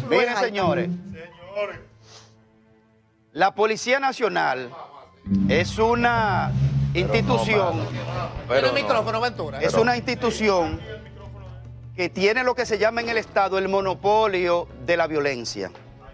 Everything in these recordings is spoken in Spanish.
Miren, señores, la Policía Nacional es una institución. Tiene el micrófono, Ventura. Es una institución que tiene lo que se llama en el Estado el monopolio de la violencia.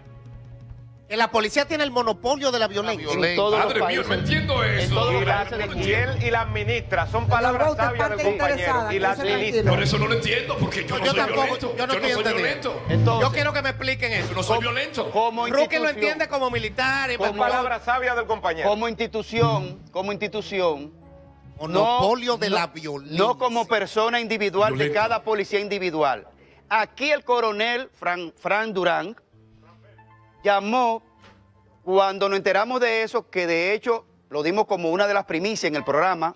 Que la policía tiene el monopolio de la violencia. En todos los Madre mía, países. no entiendo En eso. todos los No países del lo mundo. Y él y la administra, son palabras sabias del compañero. Y la administra. Por eso no lo entiendo, porque yo no soy tampoco, violento. yo no estoy soy entendiendo. violento. Entonces, Yo quiero que me expliquen eso. Yo no soy violento. como Rookie lo institución, entiende como militar. Y Son palabras sabias del compañero. como institución, monopolio de la violencia. no como persona individual de Violento. cada policía individual. Aquí el coronel Fran Durán llamó cuando nos enteramos de eso, que de hecho lo dimos como una de las primicias en el programa.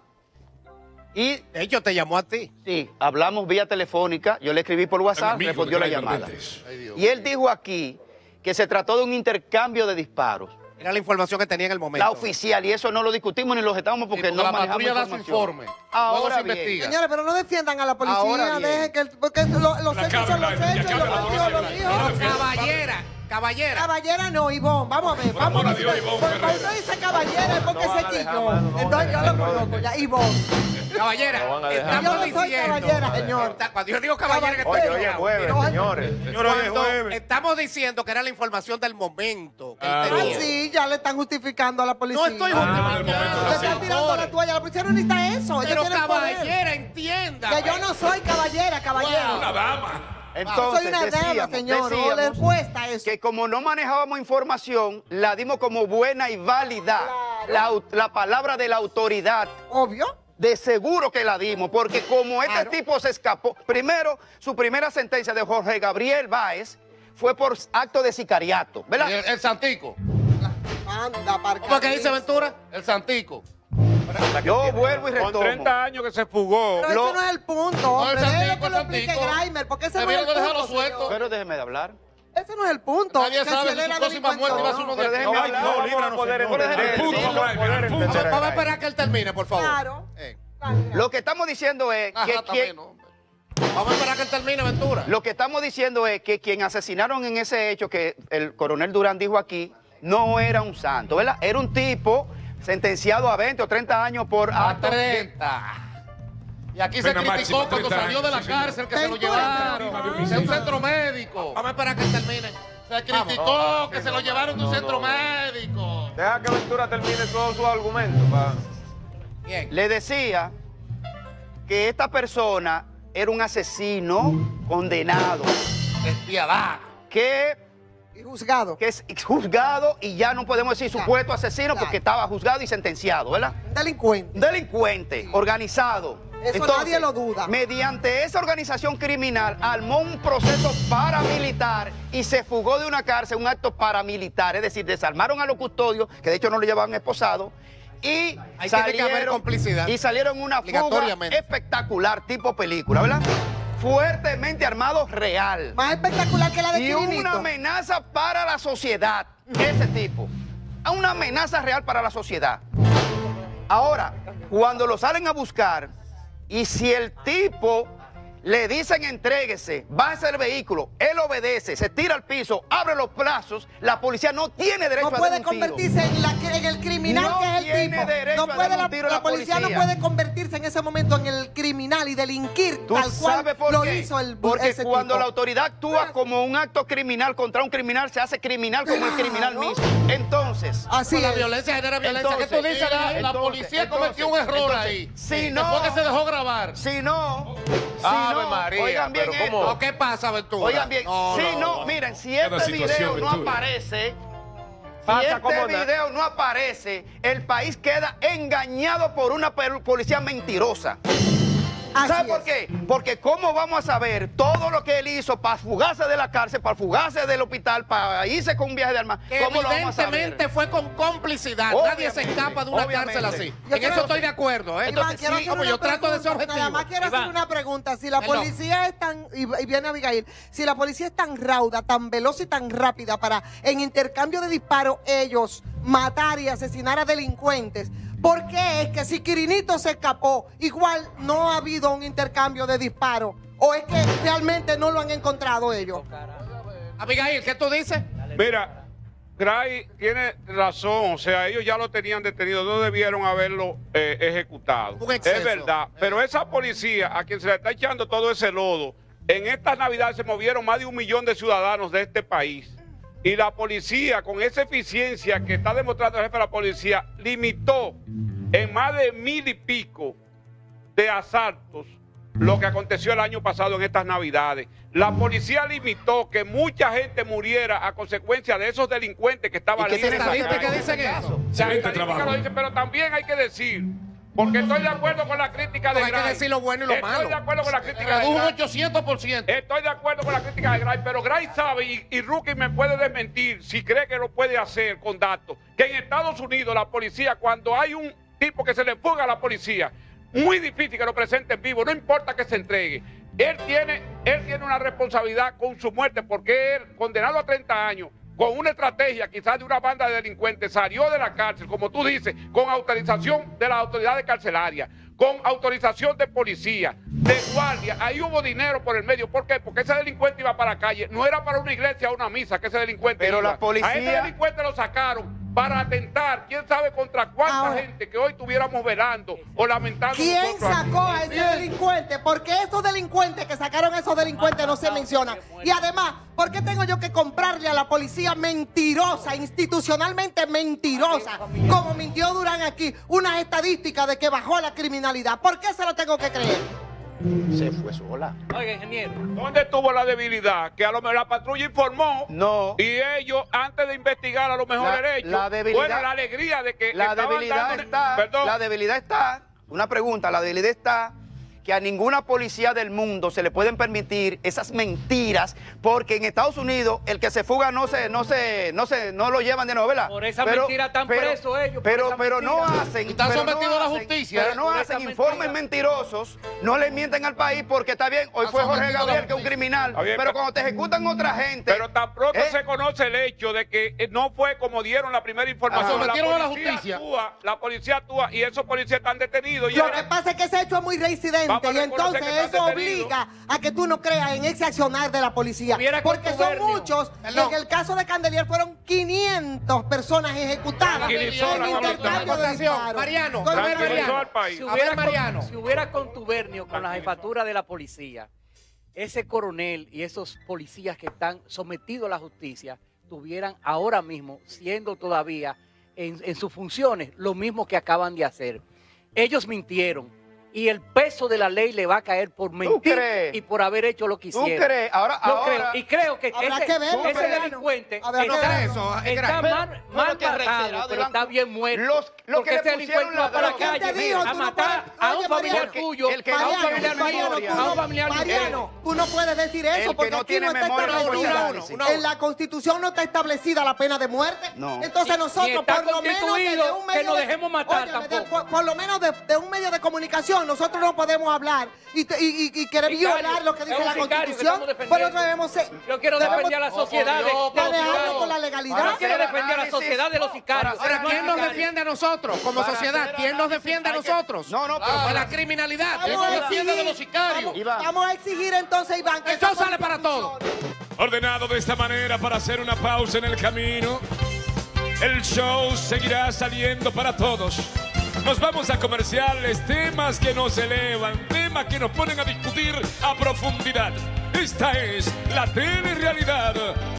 Y De hecho, te llamó a ti. sí, hablamos vía telefónica, yo le escribí por WhatsApp, Amigo, respondió la Clyde llamada. Valdés. Y él dijo aquí que se trató de un intercambio de disparos. Era la información que tenía en el momento. La oficial, y eso no lo discutimos ni lo getamos porque no la manejamos patrulla da su información. informe. Ahora Luego se bien, investiga. Señores, pero no defiendan a la policía, Ahora bien. dejen que porque los La hechos son los cabra, hechos, ya los cabra, hijos, los la hijos. Caballera. Caballera no, Ivonne, vamos a ver, Por vamos amor a a ver. Dios, Ivonne Cuando Ferreira. usted dice caballera es porque No van se a dejar, quilló. mano, no, Entonces yo lo no, conozco ya, Ivonne. Caballera, No van a dejar. estamos Yo no soy diciendo. caballera, señor. Cuando yo digo caballera, que estoy Oye, hoy es enojado. jueves, No, señores. Cuando estamos diciendo que era la información del momento. Que él Claro. Ah, tenía. sí, ya le están justificando a la policía. No estoy del momento justificando. Le están tirando la toalla, la policía no necesita eso. Ella Pero tiene el poder. caballera, entienda. Que yo no soy caballera, caballero. Una dama. entonces Soy una dama, señor. O le cuesta eso. que como no manejábamos información, la dimos como buena y válida. La palabra de la autoridad. Obvio. De seguro que la dimos, porque como este Claro. tipo se escapó, primero, su primera sentencia de Jorge Gabriel Báez fue por acto de sicariato, ¿verdad? El Santico. Anda, para ¿Cómo es que dice Ventura? El Santico. Yo vuelvo y Con retomo. 30 años que se fugó. Pero ese no es el punto, hombre. el Déjelo Santico, que lo el explique Santico. Grimer, porque ese no es Debieron el de dejarlo punto, suelto. señor. Pero déjeme de hablar. Ese no es el punto. Nadie que sabe si él si era su próxima delincuente muerte va a o ser no. uno de Pero déjeme No, hablar. no, líbranos, Por señor. ejemplo, Al punto, sí, vamos a poder punto. entender. Vamos a esperar que él termine, por favor. Claro. Lo que estamos diciendo es que Ajá, también, ¿no? Vamos a esperar que él termine, Ventura. lo que estamos diciendo es que quien asesinaron en ese hecho que el coronel Durán dijo aquí no era un santo, ¿verdad? Era un tipo sentenciado a 20 o 30 años por A actos de- 30. Y aquí se Pena máxima, criticó cuando 30 salió de la años, sí, señor. cárcel que se lo Ventura. llevaron de un centro médico. Vamos a esperar que él termine. Se criticó que se lo llevaron de un centro médico. Deja que Ventura termine todos sus argumentos. Bien. Le decía que esta persona era un asesino condenado, Despiadado. que Y juzgado. es juzgado y ya no podemos decir supuesto asesino porque estaba juzgado y sentenciado, ¿verdad? Delincuente. Un delincuente organizado. Eso nadie lo duda. Mediante esa organización criminal armó un proceso paramilitar y se fugó de una cárcel, un acto paramilitar, es decir, desarmaron a los custodios, que de hecho no lo llevaban esposado, y Ahí tiene que haber complicidad. y salieron en una fuga Obligatoriamente. espectacular, tipo película, ¿verdad? Fuertemente armado real. Más espectacular que la de Y Quirinito. una amenaza para la sociedad, ese tipo. Una amenaza real para la sociedad. Ahora, cuando lo salen a buscar, y si el tipo le dicen entréguese, bájese del vehículo, él obedece, se tira al piso, abre los brazos, la policía no tiene derecho No a puede dar un tiro. convertirse en el criminal No que es el tiene tipo. derecho No a puede dar un tiro a la policía no policía. puede convertirse en ese momento en el criminal y delinquir ¿Tú tal cual sabes por lo qué? hizo Porque ese cuando tipo. la autoridad actúa como un acto criminal contra un criminal, se hace criminal como el criminal Claro. mismo. Entonces, Así La es. violencia genera violencia. Entonces, ¿Qué tú dices? La policía cometió un error ahí. si no, Después que se dejó grabar. si no, Ave María, oigan bien pero ¿cómo? esto. ¿O qué pasa, Ventura? Oigan bien, si no, miren, si este situación, video no Ventura. aparece, si Pasa como este nada. video no aparece, el país queda engañado por una policía mentirosa. Así ¿Sabe por es. qué? Porque ¿cómo vamos a saber todo lo que él hizo para fugarse de la cárcel, para fugarse del hospital, para irse con un viaje de armas? Que ¿Cómo lo vamos a evidentemente saber? fue con complicidad. Nadie se Obviamente, escapa de una obviamente. cárcel así. Yo En quiero- eso estoy de acuerdo. ¿eh? Iván, quiero Sí, hacer como una yo trato de ser pregunta. objetivo. Nada más quiero hacer Iván. una pregunta. Si la Perdón. policía es tan, y viene Abigail, si la policía es tan rauda, tan veloz y tan rápida para, en intercambio de disparos, ellos matar y asesinar a delincuentes, ¿por qué es que si Quirinito se escapó, igual no ha habido un intercambio de disparos? ¿O es que realmente no lo han encontrado ellos? Abigail, ¿qué tú dices? Mira, Gray tiene razón, o sea, ellos ya lo tenían detenido, no debieron haberlo ejecutado. Un exceso. Es verdad, pero esa policía a quien se le está echando todo ese lodo, en estas Navidades se movieron más de 1 millón de ciudadanos de este país. Y la policía, con esa eficiencia que está demostrando el jefe de la policía, limitó en más de 1000 y pico de asaltos lo que aconteció el año pasado en estas Navidades. La policía limitó que mucha gente muriera a consecuencia de esos delincuentes que estaban ¿Y qué libres. estadísticas dicen eso? La estadística lo dice, pero también hay que decir, porque estoy de acuerdo con la crítica de Hay que Gray. decir lo bueno y lo malo. Estoy de acuerdo con la crítica de Redujo un Gray. 800%. Estoy de acuerdo con la crítica de Gray, pero Gray sabe, y Rookie me puede desmentir, si cree que lo puede hacer con datos, que en Estados Unidos la policía, cuando hay un tipo que se le fuga a la policía, muy difícil que lo presente en vivo, no importa que se entregue. Él tiene una responsabilidad con su muerte, porque él, condenado a 30 años, con una estrategia quizás de una banda de delincuentes, salió de la cárcel, como tú dices, con autorización de las autoridades carcelarias, con autorización de policía, de guardia. Ahí hubo dinero por el medio. ¿Por qué? Porque ese delincuente iba para la calle. No era para una iglesia o una misa que ese delincuente Pero iba. la policía... A ese delincuente lo sacaron para atentar, quién sabe contra cuánta Ahora, gente que hoy tuviéramos velando o lamentando. ¿quién nosotros aquí. sacó a ese delincuente? Porque esos delincuentes que sacaron a esos delincuentes no se mencionan. Y además, ¿por qué tengo yo que comprarle a la policía mentirosa, institucionalmente mentirosa, como mintió Durán aquí, unas estadísticas de que bajó la criminalidad? ¿Por qué se lo tengo que creer? Se fue sola. Oiga, ingeniero. ¿Dónde estuvo la debilidad? Que a lo mejor la patrulla informó. No. Y ellos, antes de investigar, a lo mejor derecho. La debilidad, bueno, la alegría de que la estaban debilidad dándole- está, Perdón. la debilidad está, una pregunta, la debilidad está que a ninguna policía del mundo se le pueden permitir esas mentiras, porque en Estados Unidos el que se fuga no lo llevan de novela. Por esa mentira están presos ellos, por Pero esa no mentira. hacen, Están pero sometidos no a la hacen- justicia, pero no por hacen esa informes mentira. mentirosos, no le mienten al país porque está bien, hoy Están fue Jorge sometidos a la Gabriel que es un justicia. criminal, Está bien, pero pero- cuando te ejecutan otra gente, Pero tan pronto ¿eh? se conoce el hecho de que no fue como dieron la primera información. Ajá. Sometieron a la justicia. La policía actúa y esos policías están detenidos. Y Lo que pasa es que ese hecho es muy reincidente Vamos a y reconocer entonces que está eso detenido. obliga a que tú no creas en ese accionar de la policía. Hubiera Porque son contubernio. muchos, y en el caso de Candelier fueron 500 personas ejecutadas Tranquilizó en la intercambio de votación. disparos. Mariano, Entonces, tranquilizó Mariano. al país. Si A hubiera, ver, Mariano. si hubiera contubernio con la jefatura de la policía, ese coronel y esos policías que están sometidos a la justicia tuvieran ahora mismo, siendo todavía en sus funciones, lo mismo que acaban de hacer. Ellos mintieron y el peso de la ley le va a caer por mentir crees? y por haber hecho lo que ¿Tú hicieron. crees? Ahora, Lo creo. ahora Y creo que Habrá ese, que verlo, ese Mariano. delincuente Habrá que está, verlo. está mal Lo que matado, reiterado, pero Iván, está bien muerto. lo Porque que le ese delincuente pusieron va la para la droga. ¿Quién te calle dijo? a Tú no matar puedes- a un Oye, familiar Mariano, tuyo, el que a no un tiene familiar mío, memoria. a un familiar mío. Mariano, tú no puedes decir El eso que porque no aquí tiene no está memoria no puede establecida. análisis. En la Constitución no está establecida la pena de muerte. No. Entonces nosotros, está por lo menos de constituido un que medio nos de- dejemos matar Óyeme, tampoco. por lo menos de un medio de comunicación, nosotros no podemos hablar y querer Sicario, violar lo que es dice un la sicario que Constitución. estamos defendiendo. Pero debemos ser. Yo quiero defender a la sociedad manejarlo con la legalidad. Yo quiero defender a la sociedad de los sicarios. Para Pero ¿quién nos defiende a nosotros como Para sociedad? hacer ¿Quién nos defiende a nosotros? No, no, pero De la criminalidad. Vamos ¿Quién a nos defiende de exigir- los sicarios? Iván. Vamos a exigir entonces, Iván, que Esto esa sale para todo. Ordenado de esta manera para hacer una pausa en el camino. El show seguirá saliendo para todos. Nos vamos a comerciales, temas que nos elevan, temas que nos ponen a discutir a profundidad. Esta es la telerrealidad.